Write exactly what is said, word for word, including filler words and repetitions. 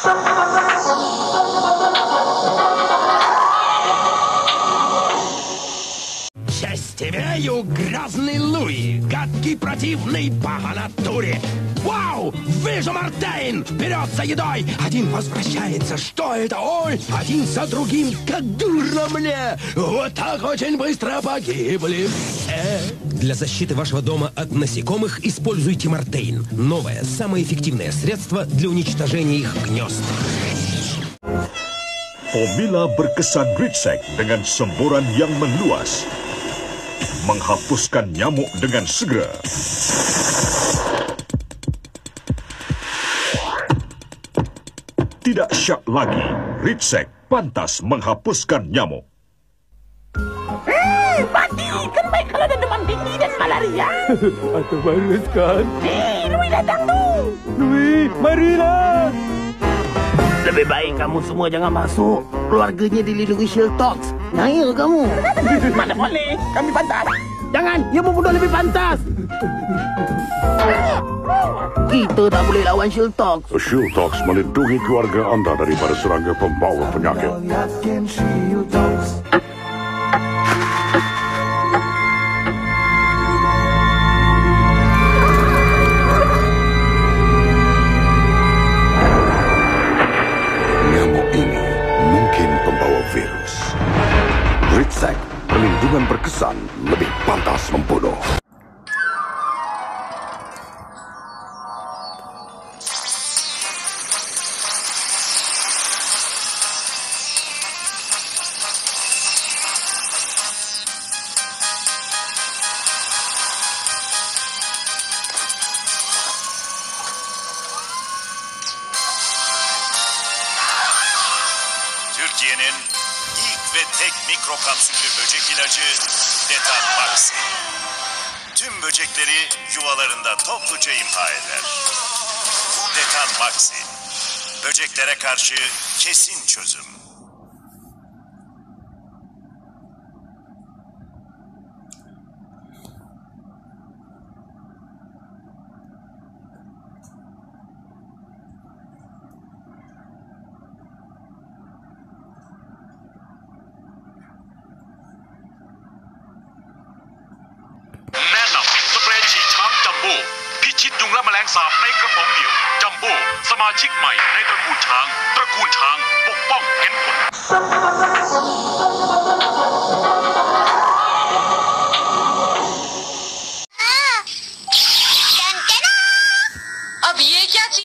Часть имею, грязный Луи, гадкий, противный по натуре. Вау! Вижу Мартейн! Вперед за едой! Один возвращается, что это? Ой! Один за другим, как дурно мне! Вот так очень быстро погибли все! Для защиты вашего дома от насекомых используйте Мартейн. Новое, самое эффективное средство для уничтожения их гнезд. Formula berkesan Ritsek dengan semburan yang meluas. Menghapuskan nyamuk dengan segera. Tidak syak lagi, Ritsek pantas menghapuskan nyamuk. Hei, mati! Kan baik kalau ada demam tinggi dan malaria. Atau virus kan? Hei, Louis datang tu! Louis, marilah! Lebih baik kamu semua jangan masuk. Keluarganya dilindungi Shieldtox. Naya kamu. Mana boleh? Kami pantas. Jangan, dia membunuh lebih pantas. Kita tak boleh lawan Shieldtox. Shieldtox melindungi keluarga anda daripada serangga pembawa penyakit. Nyamuk ini mungkin pembawa virus. Ritsek, perlindungan berkesan lebih pantas membunuh. Türkiye'nin ilk ve tek mikrokapsüllü böcek ilacı Detan Maxi. Tüm böcekleri yuvalarında topluca imha eder. Detan Maxi. Böceklere karşı kesin çözüm. Jumbo พิชิตยุงและแมลงสาบในกระป๋องเดียวจัมโบ้สมาชิกใหม่ในตระกูลช้างตระกูลช้างปกป้องเห็นผล